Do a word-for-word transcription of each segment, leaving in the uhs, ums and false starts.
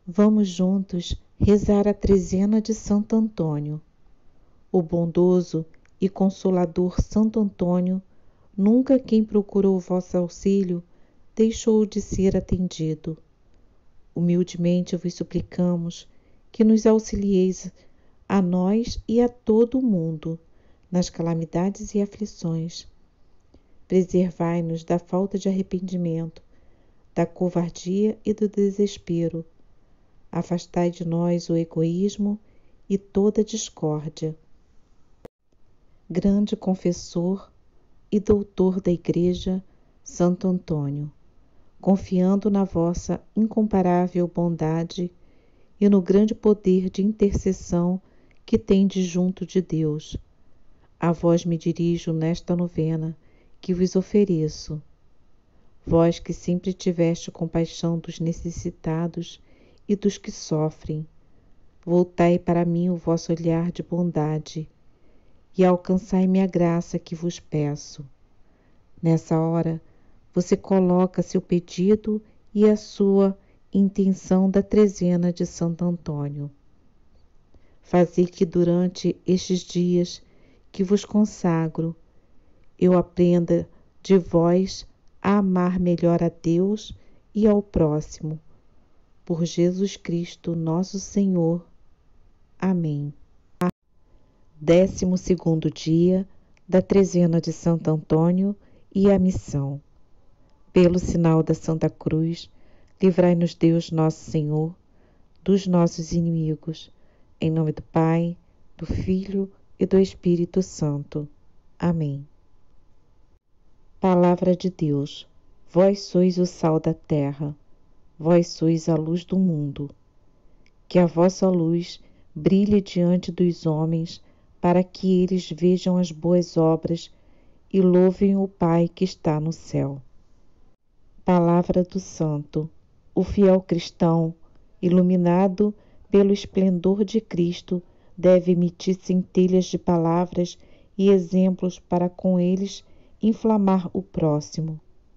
Vamos juntos rezar a trezena de Santo Antônio. O bondoso e consolador Santo Antônio, nunca quem procurou vosso auxílio deixou de ser atendido. Humildemente vos suplicamos que nos auxilieis a nós e a todo o mundo nas calamidades e aflições. Preservai-nos da falta de arrependimento, da covardia e do desespero. Afastai de nós o egoísmo e toda discórdia. Grande confessor e doutor da Igreja, Santo Antônio, confiando na vossa incomparável bondade e no grande poder de intercessão que tendes junto de Deus, a vós me dirijo nesta novena que vos ofereço. Vós que sempre tiveste compaixão dos necessitados e dos que sofrem, voltai para mim o vosso olhar de bondade e alcançai-me a graça que vos peço. Nessa hora, você coloca seu pedido e a sua intenção da trezena de Santo Antônio. Fazei que durante estes dias que vos consagro, eu aprenda de vós a amar melhor a Deus e ao próximo. Por Jesus Cristo, nosso Senhor. Amém. Décimo segundo dia da trezena de Santo Antônio e a missão. Pelo sinal da Santa Cruz, livrai-nos Deus nosso Senhor dos nossos inimigos. Em nome do Pai, do Filho e do Espírito Santo. Amém. Palavra de Deus. Vós sois o sal da terra. Vós sois a luz do mundo. Que a vossa luz brilhe diante dos homens, para que eles vejam as boas obras e louvem o Pai que está no céu. Palavra do Santo. O fiel cristão, iluminado pelo esplendor de Cristo, deve emitir centelhas de palavras e exemplos para com eles inflamar o próximo.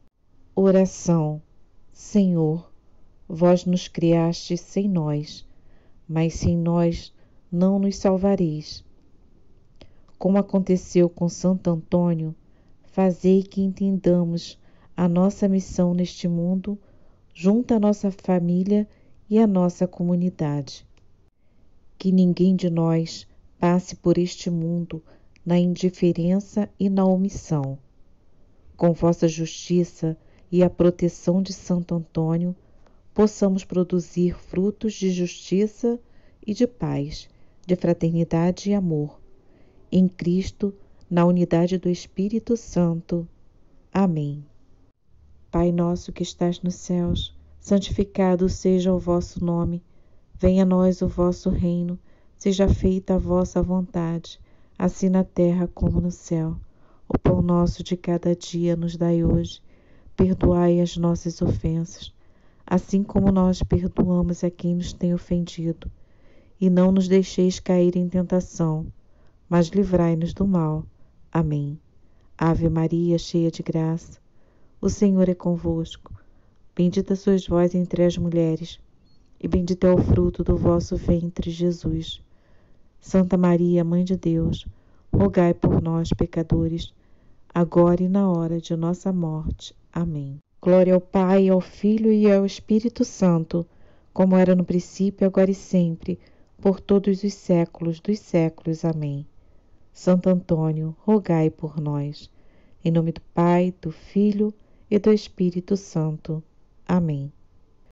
Oração. Senhor, vós nos criastes sem nós, mas sem nós não nos salvareis. Como aconteceu com Santo Antônio, fazei que entendamos a nossa missão neste mundo, junto à nossa família e à nossa comunidade. Que ninguém de nós passe por este mundo na indiferença e na omissão. Com vossa justiça e a proteção de Santo Antônio, possamos produzir frutos de justiça e de paz, de fraternidade e amor. Em Cristo, na unidade do Espírito Santo. Amém. Pai nosso que estás nos céus, santificado seja o vosso nome. Venha a nós o vosso reino. Seja feita a vossa vontade, assim na terra como no céu. O pão nosso de cada dia nos dai hoje. Perdoai as nossas ofensas, assim como nós perdoamos a quem nos tem ofendido. E não nos deixeis cair em tentação, mas livrai-nos do mal. Amém. Ave Maria, cheia de graça, o Senhor é convosco. Bendita sois vós entre as mulheres, e bendito é o fruto do vosso ventre, Jesus. Santa Maria, Mãe de Deus, rogai por nós, pecadores, agora e na hora de nossa morte. Amém. Glória ao Pai, ao Filho e ao Espírito Santo, como era no princípio, agora e sempre, por todos os séculos dos séculos. Amém. Santo Antônio, rogai por nós. Em nome do Pai, do Filho e do Espírito Santo. Amém.